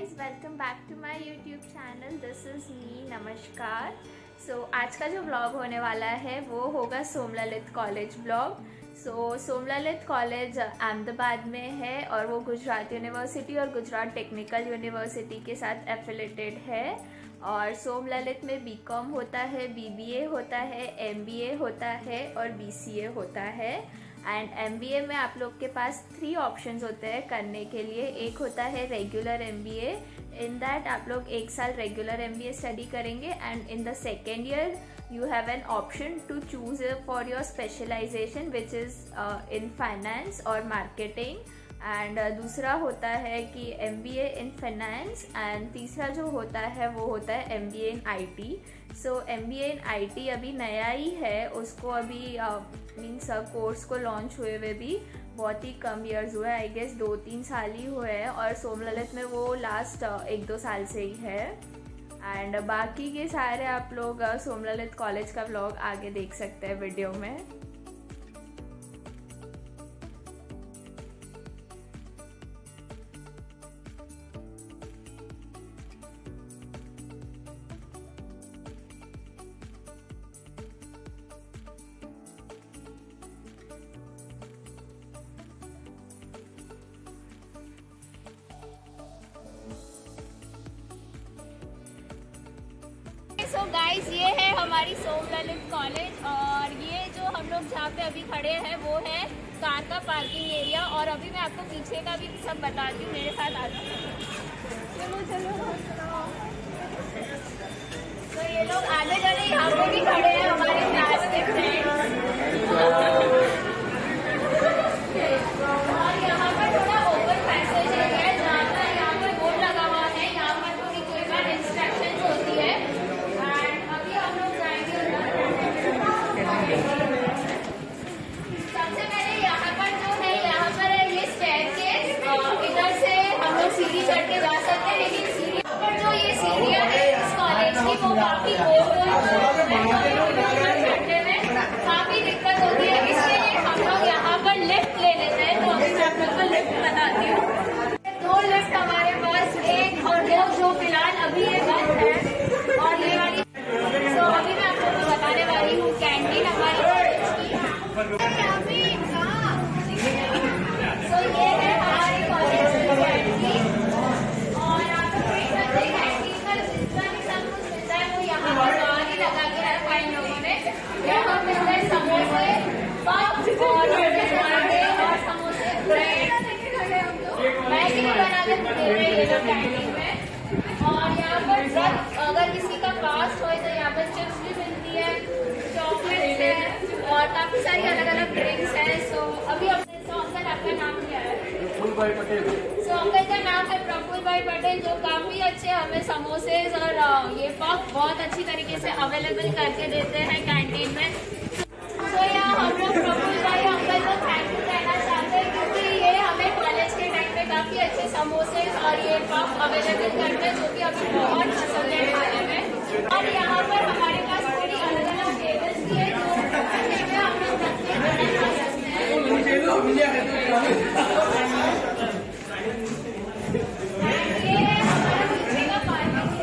guys, welwelcome back to my YouTube channel. This is me, नमस्कार. आज का जो ब्लॉग होने वाला है वो होगा Somlalit college blog. Somlalit college Ahmedabad में है और वो गुजरात यूनिवर्सिटी और गुजरात टेक्निकल यूनिवर्सिटी के साथ एफिलेटेड है. और सोमललित में बीकॉम होता है, बीबीए होता है, एमबीए होता है और बीसीए होता है. एंड एमबीए में आप लोग के पास 3 ऑप्शंस होते हैं करने के लिए. एक होता है रेगुलर एमबीए. इन दैट आप लोग 1 साल रेगुलर एमबीए स्टडी करेंगे and in the second year you have an option to choose for your specialization which is in finance or marketing. And दूसरा होता है कि MBA इन फाइनेंस एंड तीसरा जो होता है वो होता है MBA in IT. MBA in IT अभी नया ही है, उसको अभी मीन्स कोर्स को लॉन्च हुए हुए भी बहुत ही कम ईयर्स हुए, आई गेस 2-3 साल ही हुए हैं. और सोमललित में वो लास्ट 1-2 साल से ही है. एंड बाकी के सारे आप लोग सोमललित कॉलेज का व्लॉग आगे देख सकते हैं वीडियो में. गाइस ये है हमारी सोमललित कॉलेज और ये जो हम लोग जहाँ पे अभी खड़े हैं वो है कार का पार्किंग एरिया. और अभी मैं आपको पीछे का भी सब बताती हूँ, मेरे साथ आ जाओ. तो ये लोग आगे चले, यहाँ पे भी खड़े हैं हमारे क्लास के फ्रेंड्स. और यहाँ पर थोड़ा ओपन पैसेज है जहाँ पर यहाँ पर बोर्ड लगा हुआ है, यहाँ पर थोड़ी कोई बार इंस्ट्रक्शन होती है. सबसे पहले यहाँ पर जो है, यहाँ पर है ये स्टेयरकेस. इधर से हम लोग सीढ़ी चढ़ के जा सकते हैं, लेकिन सीढ़ी पर जो ये सीढ़ियाँ है इस कॉलेज की वो काफी चढ़ने में काफी दिक्कत होती है, इसलिए हम लोग यहाँ पर लिफ्ट ले लेते हैं. तो अभी मैं आप लोग को लिफ्ट बताती हूँ. 2 लिफ्ट हमारे पास, एक और 2 जो फिलहाल अभी ये बंद है. और ये वाली अभी मैं आप लोग को बताने वाली हूँ कैंटीन हमारी कॉलेज की. ये है हमारी कॉलेज की कैंटीन. और आप देख सकते हैं कैंटीन का जितना भी सब कुछ मिलता है वो यहाँ पर बाहर ही लगा के रखा है इन लोगों ने. यहाँ मिलते हैं समोसे, पफ और समोसे, ब्रेड, मैगी बना के दे रहे हैं ये लोग कैंटीन में. और यहाँ पर ड्रग अगर किसी का फास्ट हो तो यहाँ पर चिप्स भी मिलती है, चॉकलेट्स है और काफी सारी अलग अलग ड्रिंक्स है. अभी अंकल आपका नाम क्या है? प्रफुल्ल भाई पटेल. अंकल का नाम है प्रफुल्ल भाई पटेल, जो काफी अच्छे हमें समोसे और ये पफ बहुत अच्छी तरीके से अवेलेबल करके देते हैं कैंटीन में. यहाँ हम लोग प्रफुल्ल भाई अंकल को थैंक यू कहना चाहते हैं क्योंकि ये हमें कॉलेज के टाइम में काफी अच्छे समोसे और ये पफ अवेलेबल करते हैं, जो कि अभी बहुत पसंद है खाने में. और यहाँ पर हमारे पास थोड़ी अलग अलग टेबल्स भी है जो हम लोग रख के खाना खा सकते हैं. ये हमारा पीछे का पार्किंग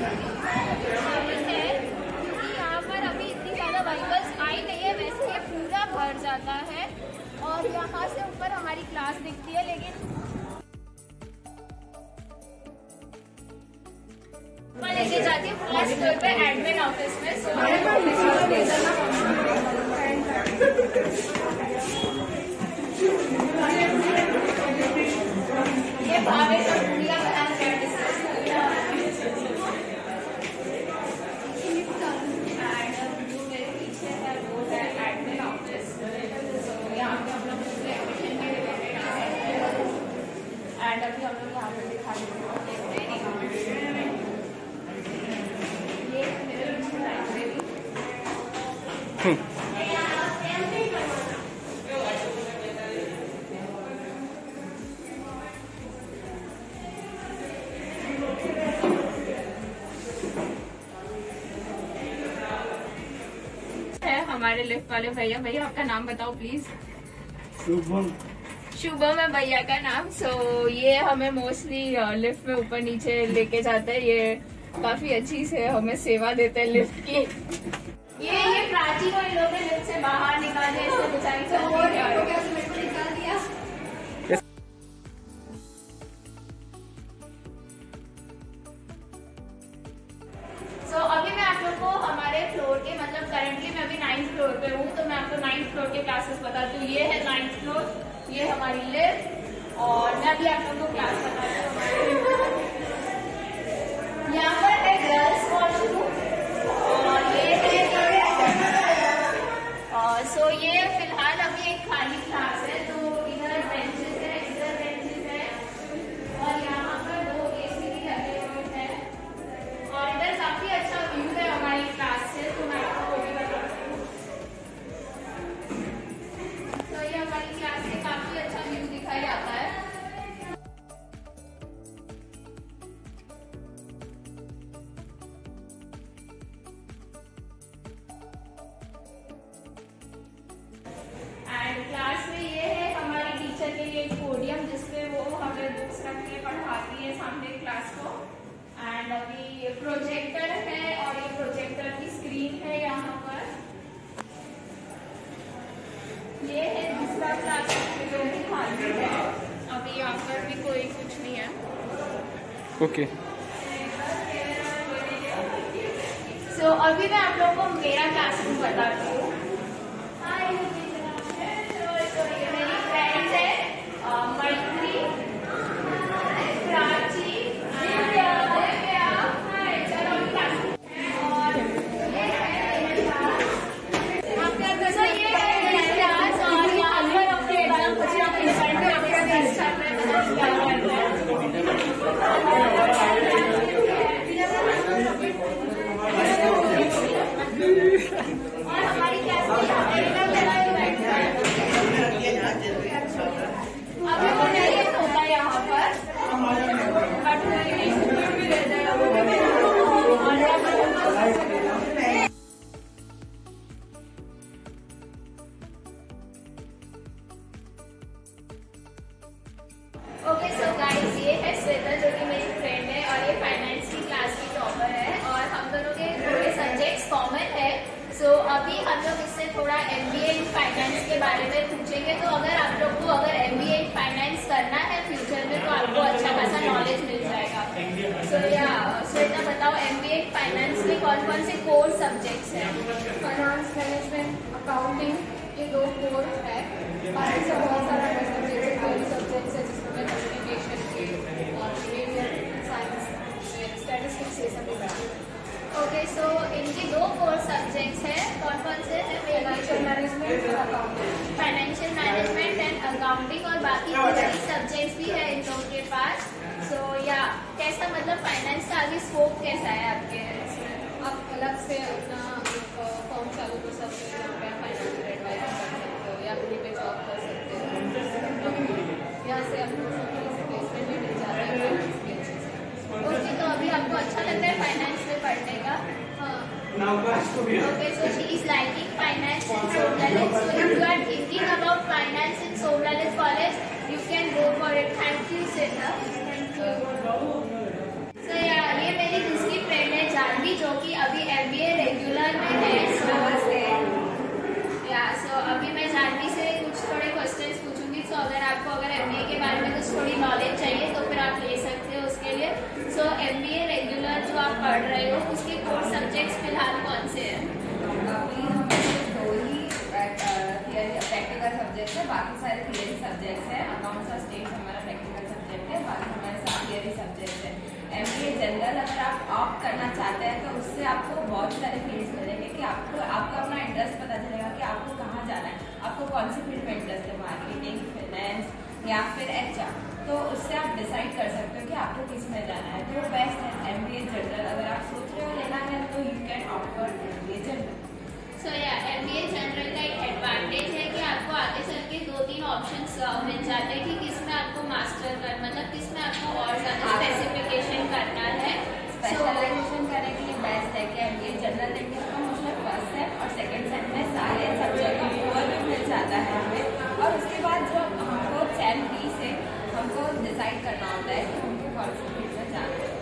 है क्योंकि यहाँ पर अभी इतनी ज्यादा व्हीकल्स आई नहीं है, वैसे ये पूरा भर जाता है. और यहाँ से ऊपर हमारी क्लास दिखती है, लेकिन मैं लेके जाती हूँ फर्स्ट फ्लोर पे एडमिन ऑफिस में. ये भावे का पूरा बना है पीछे है वो है एडमिन ऑफिस. यहाँ पे हम लोग एडमिशन के लिए एंड अभी हम लोग यहाँ पे दिखा देते हैं हमारे लिफ्ट वाले भैया. भैया आपका नाम बताओ प्लीज. शुभम. शुभम है भैया का नाम। सो ये हमें मोस्टली लिफ्ट में ऊपर नीचे लेके जाते हैं। ये काफी अच्छी से हमें सेवा देते हैं लिफ्ट की। ये प्राची को इन लोगों ने लिफ्ट से बाहर निकाले, इससे बेचारी निकाल दिया। So, अभी मैं आप लोग को हमारे फ्लोर के मतलब करंटली मैं अभी 9th फ्लोर पे हूँ, तो मैं आपको 9th फ्लोर के क्लासेस बताती हूँ। ये है 9th फ्लोर, ये हमारी लिफ्ट, और मैं अभी आप लोगों को क्लास बताती हूँ। यहाँ पर है गर्ल्स वॉशरूम और ये है सो ये फिलहाल अभी एक खाली क्लास है, तो इधर बेंचेस है, इधर बेंचेस है, और यहाँ पर 2 AC भी लगे हुए हैं, और इधर काफी अच्छा व्यू है हमारी क्लास से, तो मैं आपको वो भी बताती हूँ। तो ये हमारी क्लास से काफी अच्छा व्यू दिखाई आता है। एंड क्लास में ये है हमारी टीचर के लिए एक पोडियम, जिसपे वो हमें बुक्स रख के पढ़ाती है सामने क्लास को। एंड अभी प्रोजेक्टर है, और ये प्रोजेक्टर की स्क्रीन है यहाँ पर। ये है दूसरा क्लास जो भी खाली है, अभी यहाँ पर भी कोई कुछ नहीं है। ओके। सो अभी मैं आप लोगों को मेरा क्लासरूम बताती हूँ। ये मेरी फ्रेंड्स है मैत्री, प्राची, और हमारी क्लास अभी वो नहीं होता यहाँ पर, बट ओके। सो गाइस, ये है श्वेता जो कि मेरी फ्रेंड है, और ये फाइनेंस की क्लास की टॉपर है, और हम दोनों के थोड़े सब्जेक्ट्स कॉमन है। सो अभी हम लोग इससे थोड़ा MBA इन फाइनेंस के बारे में पूछेंगे। तो अगर आप लोग को अगर MBA इन फाइनेंस करना है फ्यूचर में, तो आपको अच्छा खासा नॉलेज मिल जाएगा। सो या श्वेता बताओ, MBA इन फाइनेंस में कौन कौन से कोर सब्जेक्ट्स हैं? फाइनेंस, मैनेजमेंट, अकाउंटिंग, ये 2 कोर्स है। बाकी सब बहुत सारा सब्जेक्ट्स है, जिसमें कम्युनिकेशन के और बिहेवियर साइंस, स्टैटिस्टिक्स, ये सभी है। ओके, सो इनके 2 कोर्स सब्जेक्ट्स हैं, कौन कौन से हैं? फाइनेंशियल मैनेजमेंट और accounting. Financial management and accounting, और बाकी कुछ सब्जेक्ट्स भी है इन लोगों के पास। सो या कैसा मतलब फाइनेंस का आगे स्कोप कैसा है आपके इसमें? आप अलग से अपना फॉर्म चालू कर सकते हो, यहाँ पे फाइनेंशियल एडवाइजर कर सकते हो, या कहीं पे जॉब कर सकते हो। यहाँ से आपको प्लेसमेंट भी मिल जाता है फाइनेंस के अच्छे से। ओके, तो अभी आपको अच्छा लगता है फाइनेंस में पढ़ने का? हाँ। Okay, so she is liking finance in Somlalit. So if you are thinking about finance in Somlalit College, you can go for it. Thank you, Sita. Thank you. So yeah, ये मेरी दूसरी friend है जानवी, जो कि अभी MBA regular में है। सो अभी मैं जानवी से कुछ थोड़े क्वेश्चंस पूछूंगी। सो अगर MBA के बारे में कुछ थोड़ी नॉलेज चाहिए तो फिर आप ले सकते हो उसके लिए। सो MBA रेगुलर जो आप पढ़ रहे हो, उसके कोर्स सब्जेक्ट्स फिलहाल कौन से हैं? अभी हमारे 2 ही प्रैक्टिकल सब्जेक्ट है, बाकी सारे थियरी सब्जेक्ट्स हैं। अकाउंट्स और स्टेट्स हमारा प्रैक्टिकल सब्जेक्ट है, बाकी हमारे साथ थियरी सब्जेक्ट है। MBA जनरल अगर आप ऑप्ट करना चाहते हैं तो उससे आपको बहुत सारे फील्ड्स मिलेंगे कि आपको आपका अपना इंटरेस्ट पता चलेगा कि आपको कहाँ जाना है, आपको कौन सी फील्ड में इंटरेस्ट है, मार्केटिंग, फाइनेंस या फिर HR। तो उससे आप डिसाइड कर सकते हो कि आपको किस में जाना है। तो बेस्ट है MBA जनरल। अगर आप सोच रहे हो लेना है तो you can opt for MBA general. So या MBA जनरल का एक एडवांटेज है कि आपको आगे चल के 2-3 ऑप्शंस मिल जाते हैं कि किसमें आपको मास्टर कर मतलब किसमें आपको और ज़्यादा स्पेसिफिकेशन करना है। स्पेशलाइजेशन करने के लिए बेस्ट है कि MBA जनरल लेंगे तो उसमें फर्स्ट सेम और सेकंड सेम में सारे सब्जेक्ट का ओवरव्यू मिल जाता है हमें। और उसके बाद जो हमको हमको डिसाइड करना होता है कि हमको कौन से फील्ड में जाना है।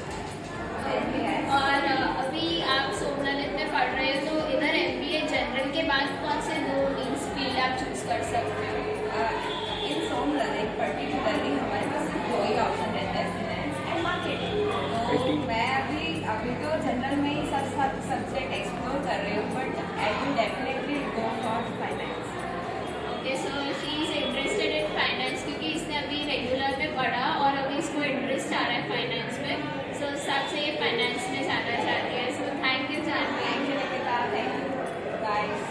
और अभी आप सोमला ललित में पढ़ रहे हो, तो इधर MBA जनरल के बाद कौन से 2 मीन्स फील्ड आप चूज कर सकते हो? इन सोमला ललित पर्टिकुलरली हमारे पास सिर्फ 2 ही ऑप्शन रहता है, फाइनेंस एंड मार्केटिंग। तो मैं अभी तो जनरल में ही सब सब्जेक्ट एक्सप्लोर कर रही हूँ, but I will definitely go for finance. Okay, so she is interested in finance, क्योंकि इसने अभी रेगुलर में पढ़ा और अभी इसको इंटरेस्ट आ रहा है फाइनेंस में, सो उस हिसाब से ये फाइनेंस में जाना चाहती है। So thank you Janvi. Thank you Nikita, thank you guys.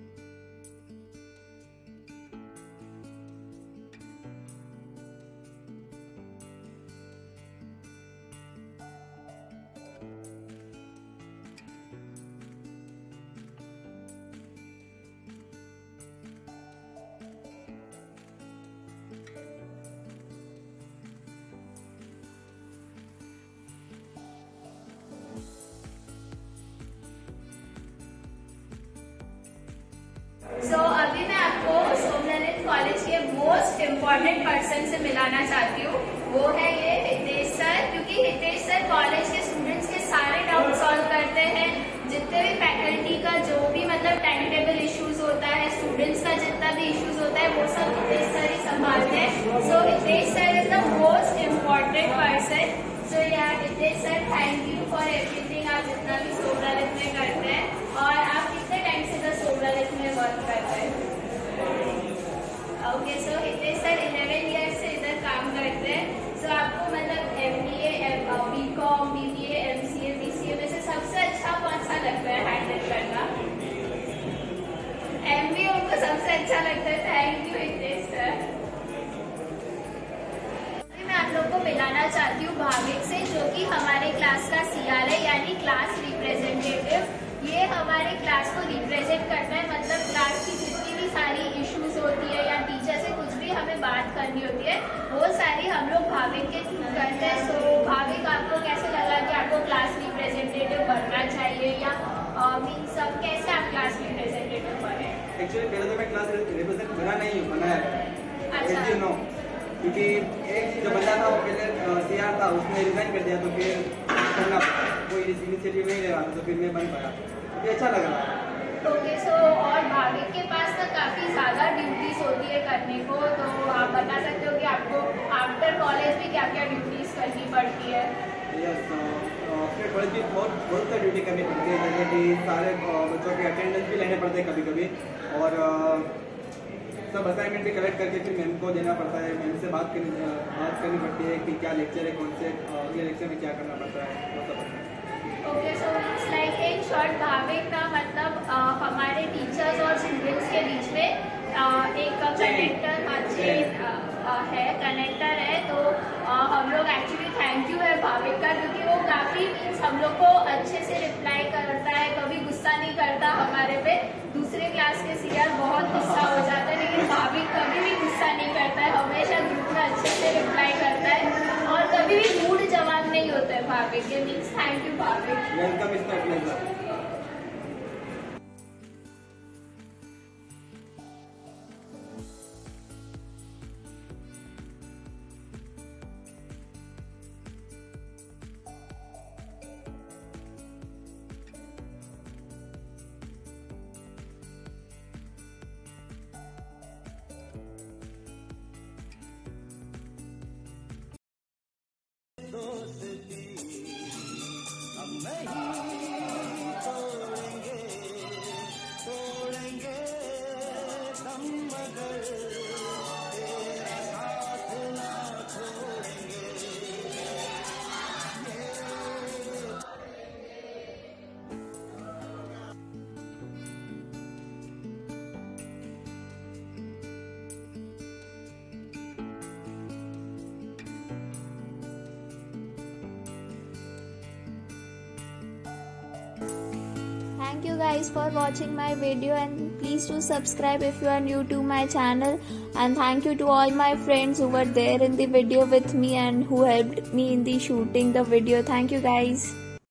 So अभी मैं आपको सोमला ललित कॉलेज के मोस्ट इम्पॉर्टेंट पर्सन से मिलाना चाहती हूँ। वो है ये हितेश सर, क्योंकि हितेश सर कॉलेज के स्टूडेंट्स के सारे डाउट सॉल्व करते हैं। जितने भी फैकल्टी का जो भी मतलब टाइम टेबल इश्यूज होता है, स्टूडेंट्स का जितना भी इश्यूज होता है, वो सब हितेश सर ही संभालते हैं। So Hitesh sir is the most important person. So यार Hitesh sir, thank you for everything. आप जितना भी सोमला ललित में करते हैं, और आप कितने टाइम से इधर सोमला ललित में वर्क करते हैं? Okay, so Hitesh sir 11 years से इधर काम करते हैं। सो आपको मतलब MBA, BCom, BBA, MCA, BCA में से सबसे अच्छा कौन सा लगता है हैंडल करना? MBA उनको सबसे अच्छा लगता है। Thank you Hitesh sir. मैं आप लोग को मिलाना चाहती हूँ भाविक से, जो कि हमारे क्लास का CR है, यानी क्लास रिप्रेजेंटेटिव। ये हमारे क्लास को रिप्रेजेंट करता है, मतलब क्लास की जितनी भी सारी इश्यूज होती है या टीचर से कुछ भी हमें बात करनी होती है, वो सारी हम लोग भाविक के थ्रू करते हैं। सो भाविक, आपको कैसे लगा कि आपको क्लास रिप्रेजेंटेटिव बनना चाहिए, या मीन्स सब कैसे आप क्लास रिप्रेजेंटेटिव बने? एक्चुअली पहले तो मैं क्लास रिप्रेजेंट बनाया है। अच्छा। क्योंकि एक जो बंदा था वो पहले CR था, उसने रिजाइन कर दिया, तो फिर करना कोई इनिशिएटिव नहीं ले रहा था, तो फिर मैं बन पाया। ये अच्छा लग रहा है। ओके, सो और भाविक के पास तो काफ़ी ज़्यादा ड्यूटीज होती है करने को, तो आप बता सकते हो कि आपको आफ्टर कॉलेज भी क्या क्या ड्यूटीज करनी पड़ती है? यस, आफ्टर कॉलेज भी बहुत सा ड्यूटी करनी पड़ती है, जैसे कि सारे बच्चों के अटेंडेंस भी लेने पड़ते हैं कभी कभी, और सब असाइनमेंट भी कलेक्ट करके फिर मैम को देना पड़ता है। मैम से बात करनी पड़ती है कि क्या लेक्चर है, कौन से अगले लेक्चर में क्या करना पड़ता है, वो सब। Okay, so it's like in short Bhavik का मतलब हमारे टीचर्स और स्टूडेंट्स के बीच में एक कनेक्टर है। तो हम लोग एक्चुअली थैंक यू है भाविक का, क्योंकि वो काफ़ी मीन्स हम लोग को अच्छे से रिप्लाई करता है, कभी गुस्सा नहीं करता हमारे पे। दूसरे क्लास के CR बहुत गुस्सा हो जाता है, लेकिन भाविक कभी भी गुस्सा नहीं करता है, हमेशा ग्रुप में अच्छे से रिप्लाई करता है, और कभी भी मूड जवाब नहीं होता है भाविक के। Means thank you Bhavik. Welcome is my pleasure. Thank you guys for watching my video, and please do subscribe if you are new to my channel, and thank you to all my friends who were there in the video with me and who helped me in the shooting the video. Thank you guys.